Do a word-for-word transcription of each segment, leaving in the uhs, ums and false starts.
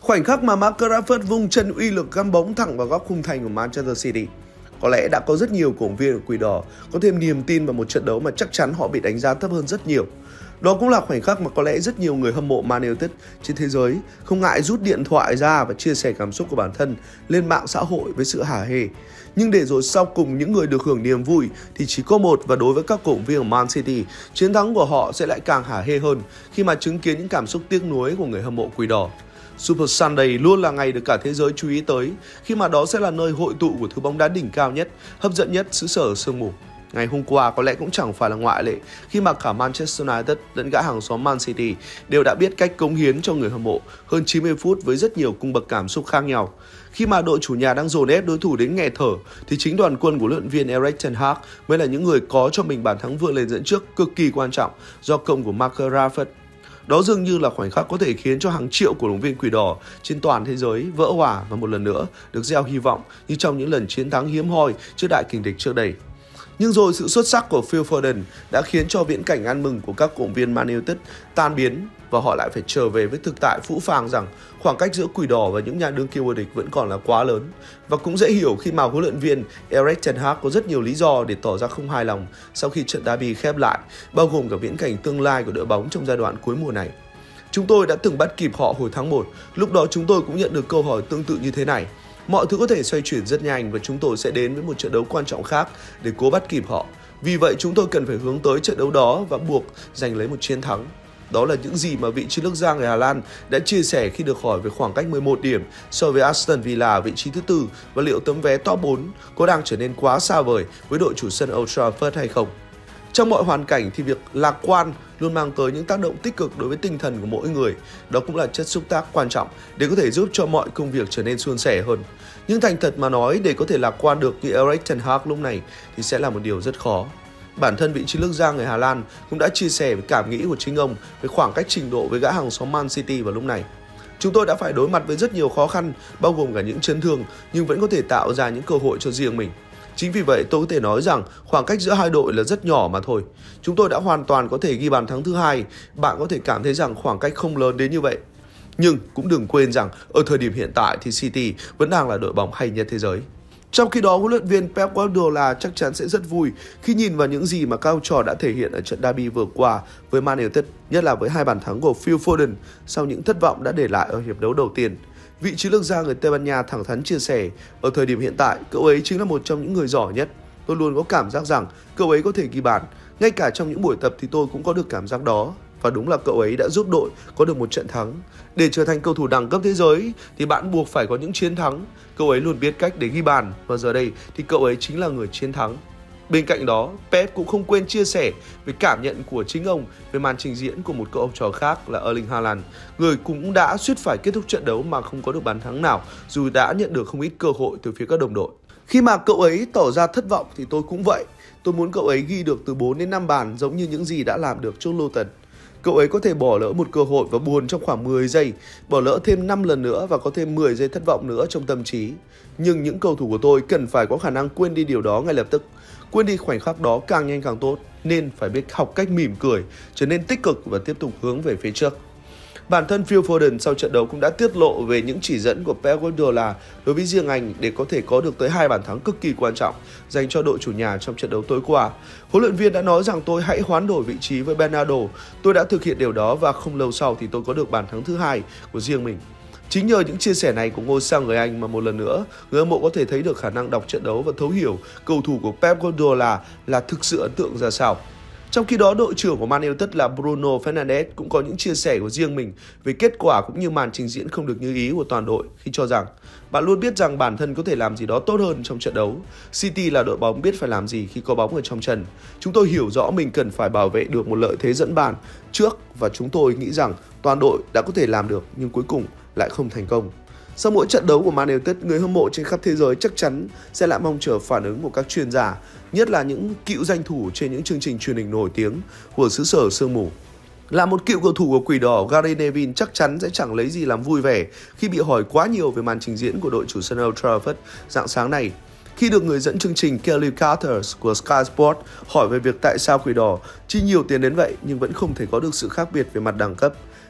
Khoảnh khắc mà Marcus Rashford vung chân uy lực găm bóng thẳng vào góc khung thành của Manchester City. Có lẽ đã có rất nhiều cổ động viên của Quỷ Đỏ có thêm niềm tin vào một trận đấu mà chắc chắn họ bị đánh giá thấp hơn rất nhiều. Đó cũng là khoảnh khắc mà có lẽ rất nhiều người hâm mộ Man United trên thế giới không ngại rút điện thoại ra và chia sẻ cảm xúc của bản thân lên mạng xã hội với sự hả hê. Nhưng để rồi sau cùng những người được hưởng niềm vui thì chỉ có một, và đối với các cổ động viên của Man City, chiến thắng của họ sẽ lại càng hả hê hơn khi mà chứng kiến những cảm xúc tiếc nuối của người hâm mộ Quỷ Đỏ. Super Sunday luôn là ngày được cả thế giới chú ý tới, khi mà đó sẽ là nơi hội tụ của thứ bóng đá đỉnh cao nhất, hấp dẫn nhất xứ sở sương mù. Ngày hôm qua có lẽ cũng chẳng phải là ngoại lệ, khi mà cả Manchester United lẫn gã hàng xóm Man City đều đã biết cách cống hiến cho người hâm mộ hơn chín mươi phút với rất nhiều cung bậc cảm xúc khác nhau. Khi mà đội chủ nhà đang dồn ép đối thủ đến nghẹt thở thì chính đoàn quân của huấn luyện viên Erik ten Hag mới là những người có cho mình bàn thắng vươn lên dẫn trước cực kỳ quan trọng do công của Marcus Rashford. Đó dường như là khoảnh khắc có thể khiến cho hàng triệu cổ động viên Quỷ Đỏ trên toàn thế giới vỡ hòa và một lần nữa được gieo hy vọng như trong những lần chiến thắng hiếm hoi trước đại kình địch trước đây. Nhưng rồi sự xuất sắc của Phil Foden đã khiến cho viễn cảnh ăn mừng của các cổ động viên Man United tan biến, và họ lại phải trở về với thực tại phũ phàng rằng khoảng cách giữa Quỷ Đỏ và những nhà đương kim vô địch vẫn còn là quá lớn. Và cũng dễ hiểu khi mà huấn luyện viên Erik ten Hag có rất nhiều lý do để tỏ ra không hài lòng sau khi trận derby khép lại, bao gồm cả viễn cảnh tương lai của đội bóng trong giai đoạn cuối mùa này. Chúng tôi đã từng bắt kịp họ hồi tháng một, lúc đó chúng tôi cũng nhận được câu hỏi tương tự như thế này. Mọi thứ có thể xoay chuyển rất nhanh và chúng tôi sẽ đến với một trận đấu quan trọng khác để cố bắt kịp họ. Vì vậy chúng tôi cần phải hướng tới trận đấu đó và buộc giành lấy một chiến thắng. Đó là những gì mà vị chiến lược gia người Hà Lan đã chia sẻ khi được hỏi về khoảng cách mười một điểm so với Aston Villa vị trí thứ tư, và liệu tấm vé top bốn có đang trở nên quá xa vời với đội chủ sân Old Trafford hay không. Trong mọi hoàn cảnh thì việc lạc quan luôn mang tới những tác động tích cực đối với tinh thần của mỗi người. Đó cũng là chất xúc tác quan trọng để có thể giúp cho mọi công việc trở nên suôn sẻ hơn. Nhưng thành thật mà nói, để có thể lạc quan được như Erik ten Hag lúc này thì sẽ là một điều rất khó. Bản thân vị chiến lược gia người Hà Lan cũng đã chia sẻ về cảm nghĩ của chính ông về khoảng cách trình độ với gã hàng xóm Man City vào lúc này. Chúng tôi đã phải đối mặt với rất nhiều khó khăn, bao gồm cả những chấn thương, nhưng vẫn có thể tạo ra những cơ hội cho riêng mình. Chính vì vậy tôi có thể nói rằng khoảng cách giữa hai đội là rất nhỏ mà thôi. Chúng tôi đã hoàn toàn có thể ghi bàn thắng thứ hai. Bạn có thể cảm thấy rằng khoảng cách không lớn đến như vậy. Nhưng cũng đừng quên rằng ở thời điểm hiện tại thì City vẫn đang là đội bóng hay nhất thế giới. Trong khi đó, huấn luyện viên Pep Guardiola chắc chắn sẽ rất vui khi nhìn vào những gì mà các học trò đã thể hiện ở trận derby vừa qua với Man United, nhất là với hai bàn thắng của Phil Foden sau những thất vọng đã để lại ở hiệp đấu đầu tiên. Vị chiến lược gia người Tây Ban Nha thẳng thắn chia sẻ, ở thời điểm hiện tại, cậu ấy chính là một trong những người giỏi nhất. Tôi luôn có cảm giác rằng cậu ấy có thể ghi bàn. Ngay cả trong những buổi tập thì tôi cũng có được cảm giác đó. Và đúng là cậu ấy đã giúp đội có được một trận thắng. Để trở thành cầu thủ đẳng cấp thế giới thì bạn buộc phải có những chiến thắng. Cậu ấy luôn biết cách để ghi bàn, và giờ đây thì cậu ấy chính là người chiến thắng. Bên cạnh đó, Pep cũng không quên chia sẻ về cảm nhận của chính ông về màn trình diễn của một cậu học trò khác là Erling Haaland, người cũng đã suýt phải kết thúc trận đấu mà không có được bàn thắng nào dù đã nhận được không ít cơ hội từ phía các đồng đội. Khi mà cậu ấy tỏ ra thất vọng thì tôi cũng vậy. Tôi muốn cậu ấy ghi được từ bốn đến năm bàn giống như những gì đã làm được trước Luton. Cậu ấy có thể bỏ lỡ một cơ hội và buồn trong khoảng mười giây, bỏ lỡ thêm năm lần nữa và có thêm mười giây thất vọng nữa trong tâm trí. Nhưng những cầu thủ của tôi cần phải có khả năng quên đi điều đó ngay lập tức. Quên đi khoảnh khắc đó càng nhanh càng tốt, nên phải biết học cách mỉm cười, trở nên tích cực và tiếp tục hướng về phía trước. Bản thân Phil Foden sau trận đấu cũng đã tiết lộ về những chỉ dẫn của Pep Guardiola đối với riêng anh để có thể có được tới hai bàn thắng cực kỳ quan trọng dành cho đội chủ nhà trong trận đấu tối qua. Huấn luyện viên đã nói rằng tôi hãy hoán đổi vị trí với Bernardo. Tôi đã thực hiện điều đó và không lâu sau thì tôi có được bàn thắng thứ hai của riêng mình. Chính nhờ những chia sẻ này của ngôi sao người Anh mà một lần nữa, người hâm mộ có thể thấy được khả năng đọc trận đấu và thấu hiểu cầu thủ của Pep Guardiola là thực sự ấn tượng ra sao. Trong khi đó, đội trưởng của Man United là Bruno Fernandes cũng có những chia sẻ của riêng mình về kết quả cũng như màn trình diễn không được như ý của toàn đội, khi cho rằng bạn luôn biết rằng bản thân có thể làm gì đó tốt hơn trong trận đấu. City là đội bóng biết phải làm gì khi có bóng ở trong chân. Chúng tôi hiểu rõ mình cần phải bảo vệ được một lợi thế dẫn bàn trước, và chúng tôi nghĩ rằng toàn đội đã có thể làm được nhưng cuối cùng lại không thành công. Sau mỗi trận đấu của Man United, người hâm mộ trên khắp thế giới chắc chắn sẽ lại mong chờ phản ứng của các chuyên gia, nhất là những cựu danh thủ trên những chương trình truyền hình nổi tiếng của xứ sở sương mù. Là một cựu cầu thủ của Quỷ Đỏ, Gary Neville chắc chắn sẽ chẳng lấy gì làm vui vẻ khi bị hỏi quá nhiều về màn trình diễn của đội chủ sân Old Trafford rạng sáng này. Khi được người dẫn chương trình Kelly Carter của Sky Sports hỏi về việc tại sao Quỷ Đỏ chi nhiều tiền đến vậy nhưng vẫn không thể có được sự khác biệt về mặt đẳng cấp,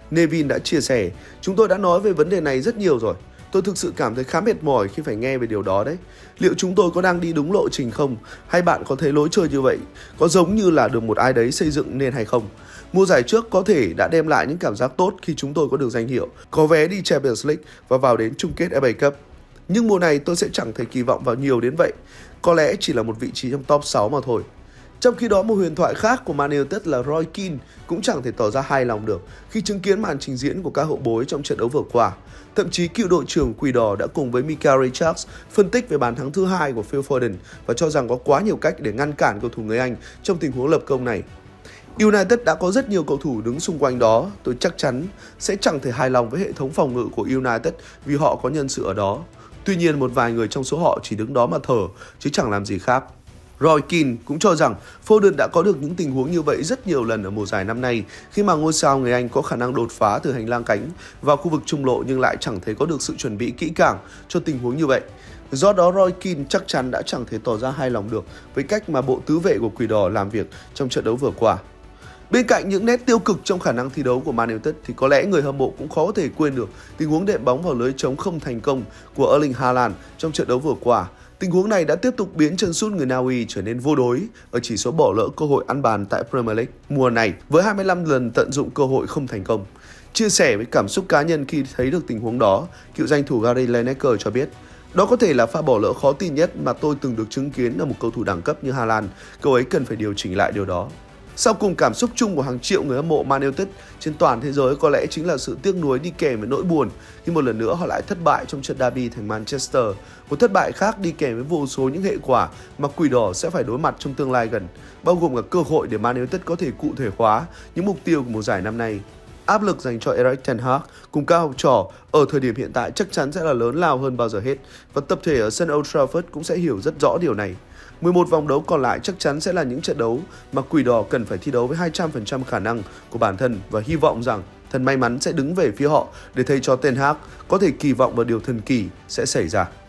Nevin đã chia sẻ, chúng tôi đã nói về vấn đề này rất nhiều rồi. Tôi thực sự cảm thấy khá mệt mỏi khi phải nghe về điều đó đấy. Liệu chúng tôi có đang đi đúng lộ trình không? Hay bạn có thấy lối chơi như vậy có giống như là được một ai đấy xây dựng nên hay không? Mùa giải trước có thể đã đem lại những cảm giác tốt khi chúng tôi có được danh hiệu, có vé đi Champions League và vào đến chung kết ép a Cup. Nhưng mùa này tôi sẽ chẳng thể kỳ vọng vào nhiều đến vậy. Có lẽ chỉ là một vị trí trong top sáu mà thôi. Trong khi đó, một huyền thoại khác của Man United là Roy Keane cũng chẳng thể tỏ ra hài lòng được khi chứng kiến màn trình diễn của các hậu bối trong trận đấu vừa qua. Thậm chí cựu đội trưởng Quỷ Đỏ đã cùng với Micah Richards phân tích về bàn thắng thứ hai của Phil Foden và cho rằng có quá nhiều cách để ngăn cản cầu thủ người Anh trong tình huống lập công này. United đã có rất nhiều cầu thủ đứng xung quanh đó, tôi chắc chắn sẽ chẳng thể hài lòng với hệ thống phòng ngự của United vì họ có nhân sự ở đó. Tuy nhiên, một vài người trong số họ chỉ đứng đó mà thở chứ chẳng làm gì khác. Roy Keane cũng cho rằng Foden đã có được những tình huống như vậy rất nhiều lần ở mùa giải năm nay khi mà ngôi sao người Anh có khả năng đột phá từ hành lang cánh vào khu vực trung lộ nhưng lại chẳng thấy có được sự chuẩn bị kỹ càng cho tình huống như vậy. Do đó, Roy Keane chắc chắn đã chẳng thể tỏ ra hài lòng được với cách mà bộ tứ vệ của Quỷ Đỏ làm việc trong trận đấu vừa qua. Bên cạnh những nét tiêu cực trong khả năng thi đấu của Man United thì có lẽ người hâm mộ cũng khó có thể quên được tình huống đệm bóng vào lưới trống không thành công của Erling Haaland trong trận đấu vừa qua. Tình huống này đã tiếp tục biến chân sút người Na Uy trở nên vô đối ở chỉ số bỏ lỡ cơ hội ăn bàn tại Premier League mùa này với hai mươi lăm lần tận dụng cơ hội không thành công. Chia sẻ với cảm xúc cá nhân khi thấy được tình huống đó, cựu danh thủ Gary Lineker cho biết, đó có thể là pha bỏ lỡ khó tin nhất mà tôi từng được chứng kiến ở một cầu thủ đẳng cấp như Haaland, cậu ấy cần phải điều chỉnh lại điều đó. Sau cùng, cảm xúc chung của hàng triệu người hâm mộ Man United trên toàn thế giới có lẽ chính là sự tiếc nuối đi kèm với nỗi buồn khi một lần nữa họ lại thất bại trong trận derby thành Manchester. Một thất bại khác đi kèm với vô số những hệ quả mà Quỷ Đỏ sẽ phải đối mặt trong tương lai gần, bao gồm cả cơ hội để Man United có thể cụ thể hóa những mục tiêu của mùa giải năm nay. Áp lực dành cho Erik ten Hag cùng các học trò ở thời điểm hiện tại chắc chắn sẽ là lớn lao hơn bao giờ hết, và tập thể ở sân Old Trafford cũng sẽ hiểu rất rõ điều này. mười một vòng đấu còn lại chắc chắn sẽ là những trận đấu mà Quỷ Đỏ cần phải thi đấu với hai trăm phần trăm khả năng của bản thân và hy vọng rằng thần may mắn sẽ đứng về phía họ để thầy trò Ten Hag có thể kỳ vọng vào điều thần kỳ sẽ xảy ra.